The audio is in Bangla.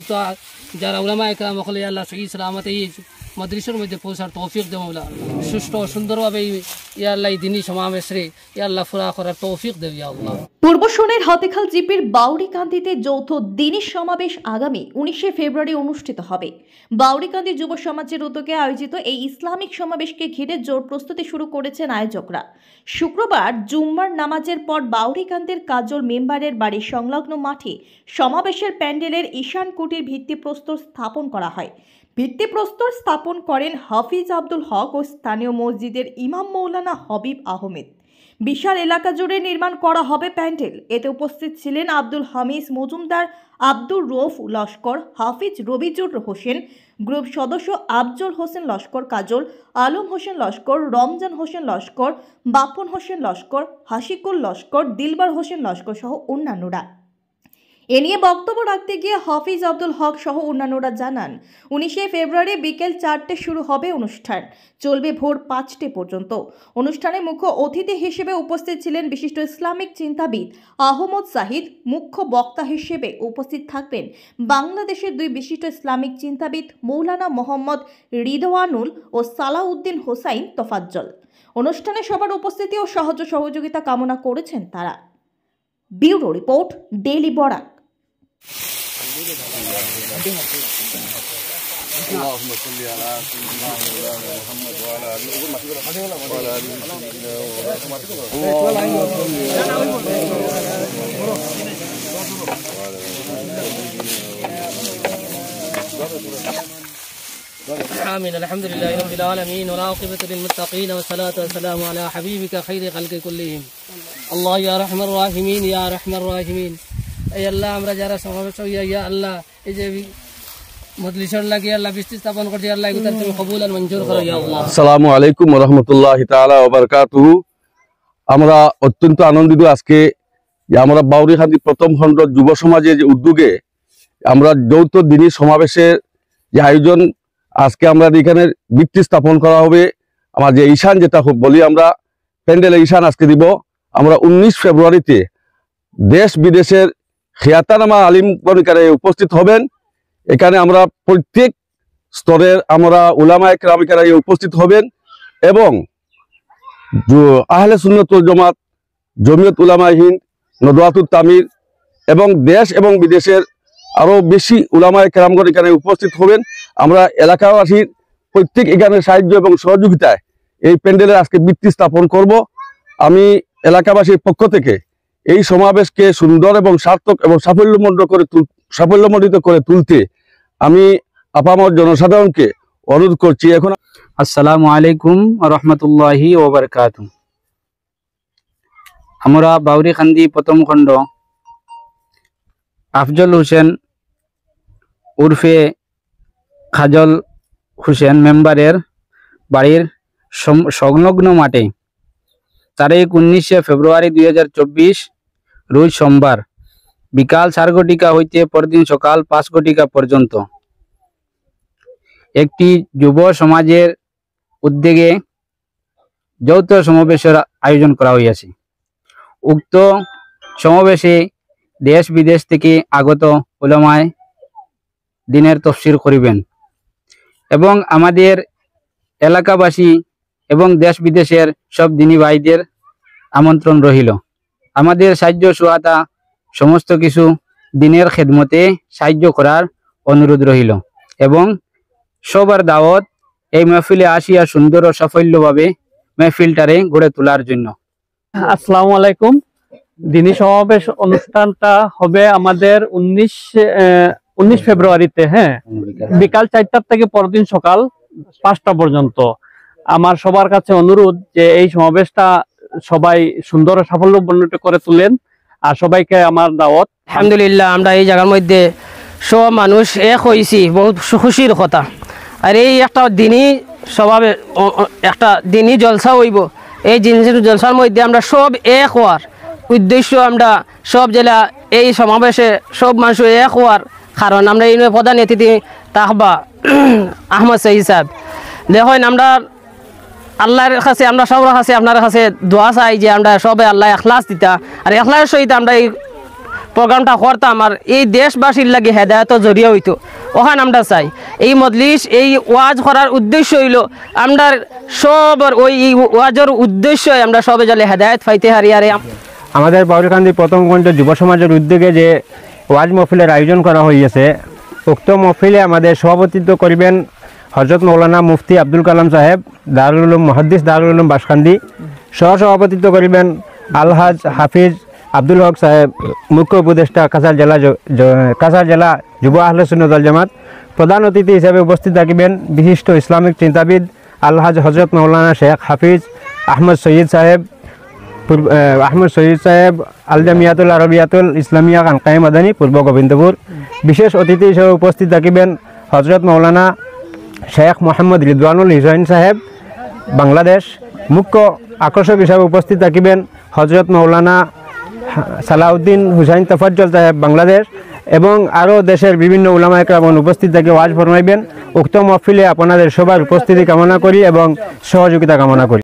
তো যারা উলামা একরাম হলে আল্লাহ সহি সালামতে এই মাদ্রাসার মধ্যে পৌঁছার তৌফিক দেও মাওলা সুষ্ঠু সুন্দরভাবে ইয়া আল্লাহ দিনই সমাবেশে ইয়া আল্লাহ পুরা করার তৌফিক দেও ইয়া আল্লাহ। পূর্ব শোনের হাতিখাল জিপির বাউরিকান্দিতে যৌথ দিনই সমাবেশ আগামী 19শে ফেব্রুয়ারি অনুষ্ঠিত হবে। বাউরিকান্দি যুব সমাজের উদ্যোগে আয়োজিত এই ইসলামিক সমাবেশকে ঘিরে জোর প্রস্তুতি শুরু করেছেন আয়োজকরা। শুক্রবার জুম্মার নামাজের পর বাউরিকান্দির কাজল মেম্বারের বাড়ির সংলগ্ন মাঠে সমাবেশের প্যান্ডেলের ঈশান কুটির ভিত্তিপ্রস্তর স্থাপন করা হয়। ভিত্তিপ্রস্তর স্থাপন করেন হাফিজ আব্দুল হক ও স্থানীয় মসজিদের ইমাম মৌলানা হবিব আহমেদ। বিশাল এলাকা জুড়ে নির্মাণ করা হবে প্যান্ডেল। এতে উপস্থিত ছিলেন আব্দুল হামিদ মজুমদার, আব্দুর রৌফ লস্কর, হাফিজ রবিজুর হোসেন, গ্রুপ সদস্য আফজল হোসেন লস্কর কাজল, আলম হোসেন লস্কর, রমজান হোসেন লস্কর, বাপন হোসেন লস্কর, হাসিকুল লস্কর, দিলবার হোসেন লস্কর সহ অন্যান্যরা। এ নিয়ে বক্তব্য রাখতে গিয়ে হাফিজ আব্দুল হক সহ অন্যান্যরা জানান, 19শে ফেব্রুয়ারি বিকেল 4টে শুরু হবে অনুষ্ঠান, চলবে ভোর 5টে পর্যন্ত। অনুষ্ঠানে মুখ্য অতিথি হিসেবে উপস্থিত ছিলেন বিশিষ্ট ইসলামিক চিন্তাবিদ আহমদ সাহিদ। মুখ্য বক্তা হিসেবে উপস্থিত থাকবেন বাংলাদেশের দুই বিশিষ্ট ইসলামিক চিন্তাবিদ মৌলানা মোহাম্মদ রিদওয়ানুল ও সালাউদ্দিন হোসাইন তোফাজ্জল। অনুষ্ঠানে সবার উপস্থিতি ও সহযোগিতা কামনা করেছেন তারা। Bureau report, daily Barak. اللهم صل على سيدنا مولانا محمد وعلى آله آمين. الحمد لله رب العالمين والعاقبة للمتقين والصلاة والسلام على حبيبك خير خلق كلهم الله يا رحم الراحمين يا رحم الراحمين. এই আল্লাহ আমরা যারা সমাবেশ হইয়া ইয়া আল্লাহ এই যে মজলিসের লাগি আল্লাহ বৃষ্টি স্থাপন করছি আল্লাহ এগুলো তুমি কবুল আর মঞ্জুর করো ইয়া আল্লাহ। আসসালামু আলাইকুম ওয়া রাহমাতুল্লাহি তাআলা ওয়া বারাকাতুহু। আমরা অত্যন্ত আনন্দিত আজকে আমরা বাউরিকান্দি প্রথম খণ্ড যুব সমাজের যে উদ্যোগে আমরা যৌথ দিনী সমাবেশের যে আয়োজন, আজকে আমরা এখানে ভিত্তি স্থাপন করা হবে। আমার যে ঈশান যেটা বলি আমরা প্যান্ডেলে ঈশান আজকে দিব। আমরা 19 ফেব্রুয়ারিতে দেশ বিদেশের খিয়াতানামা আলিম গণিকারে উপস্থিত হবেন। এখানে আমরা প্রত্যেক স্তরের আমরা উলামায়ে কেরামিকারা উপস্থিত হবেন এবং আহলে সুন্নাত ওয়াল জামাত, জমিয়ত উলামায়ে হিন্দ, নদওয়াতুত তামির এবং দেশ এবং বিদেশের আরো বেশি উলামায়ে কেরামগণ এখানে উপস্থিত হবেন। আমরা এলাকাবাসীর প্রত্যেক এখানে সাহায্য এবং সহযোগিতায় এই প্যান্ডেলের আজকে ভিত্তি স্থাপন করব। আমি এলাকাবাসীর পক্ষ থেকে এই সমাবেশকে সুন্দর এবং সার্থক এবং সাফল্যমণ্ডিত করে তুলতে আমি আপামর জনসাধারণকে অনুরোধ করছি। এখন আসসালামু আলাইকুম ওয়া রাহমাতুল্লাহি ওয়া বারাকাতুহু। আমরা বাউরিকান্দি প্রথম খণ্ড আফজল হোসেন উর্ফে খাজল হোসেন মেম্বারের বাড়ির সংলগ্ন মাঠে তারিখ 19শে ফেব্রুয়ারি 2024 রোজ সোমবার বিকাল 4 ঘটিকা হইতে পরদিন সকাল 5 ঘটিকা পর্যন্ত একটি যুব সমাজের উদ্যোগে যৌথ সমাবেশের আয়োজন করা হইয়াছে। উক্ত সমাবেশে দেশ বিদেশ থেকে আগত উলামায়ে দিনের তাফসীর করিবেন এবং আমাদের এলাকাবাসী এবং দেশ বিদেশের সব দিনী ভাইদের আমন্ত্রণ রহিল। আমাদের সাহায্য সহায়তা সমস্ত কিছু দিনের খেদমতে সাহায্য করার অনুরোধ রহিল এবং সবার দাওয়াত এই মাহফিলে আসিয়া সুন্দর ও সাফল্যভাবে মাহফিলটারে গড়ে তোলার জন্য। আসসালামু আলাইকুম। দিনী সমাবেশ অনুষ্ঠানটা হবে আমাদের 19 ফেব্রুয়ারিতে, হ্যাঁ, বিকাল 4টা থেকে পরদিন সকাল 5টা পর্যন্ত। আমার সবার কাছে অনুরোধ যে এই সমাবেশটা সবাই সুন্দর ও সাফল্যমণ্ডিত করে তুলেন আর সবাইকে আমার দাওয়াত। আলহামদুলিল্লাহ আমরা এই জায়গার মধ্যে সব মানুষ এক হয়েছি, বহুত খুশির কথা। আর এই একটা দিনই স্বভাবে একটা দিনই জলসা হইব। এই জলসার মধ্যে আমরা সব এক হওয়ার উদ্দেশ্য, আমরা সব জেলা এই সমাবেশে সব মানুষ এক হওয়ার কারণ আমরা এই প্রধান অতিথি তাহবা আহমদ সাহিদ সাহেব। দেখেন আমরা আল্লাহর কাছে আমরা সবার কাছে আপনার কাছে দোয়া চাই যে আমরা সবাই আল্লাহ এখলাস দিতা আর এখলাসের সহিত আমরা এই প্রোগ্রামটা করতাম আর এই দেশবাসীর লাগে হেদায়ত জড়িয়ে হইতো। ওখানে আমরা চাই এই মজলিস এই ওয়াজ করার উদ্দেশ্য হইল আমরা সবার ওই ওয়াজের উদ্দেশ্যই আমরা সবে জলে হেদায়ত পাইতে হারি। আরে আমাদের বাউরিকান্দি প্রথম খণ্ড যুব সমাজের উদ্যোগে যে ওয়াজ মহফিলের আয়োজন করা হয়েছে, উক্ত মহফিলে আমাদের সভাপতিত্ব করিবেন হজরত মৌলানা মুফতি আব্দুল কালাম সাহেব, দারুল উলুম মুহাদ্দিস দারুল উলুম বাসকান্দি। সহসভাপতিত্ব করিবেন আলহাজ হাফিজ আব্দুল হক সাহেব, মুখ্য উপদেষ্টা কাছাড় জেলা যুব আহলে সুন্নাত ওয়াল জামাত। প্রধান অতিথি হিসেবে উপস্থিত থাকবেন বিশিষ্ট ইসলামিক চিন্তাবিদ আলহাজ হজরত মৌলানা শেখ হাফিজ আহমদ সৈয়দ সাহেব আল জামিয়াতুল আরবিয়াতুল ইসলামিয়া খানকায়ে মাদানী পূর্ব গোবিন্দপুর। বিশেষ অতিথি হিসেবে উপস্থিত থাকবেন হজরত মৌলানা শেখ মোহাম্মদ রিদওয়ানুল হুসাইন সাহেব, বাংলাদেশ। মুখ্য আকর্ষক হিসাবে উপস্থিত থাকবেন হজরত মৌলানা সালাউদ্দিন হুসাইন তফাজ্জল সাহেব, বাংলাদেশ। এবং আরও দেশের বিভিন্ন উলামা ইকরাম উপস্থিত থেকে ওয়াজ ফরমাইবেন। উক্ত মহফিলে আপনাদের সবার উপস্থিতি কামনা করি এবং সহযোগিতা কামনা করি।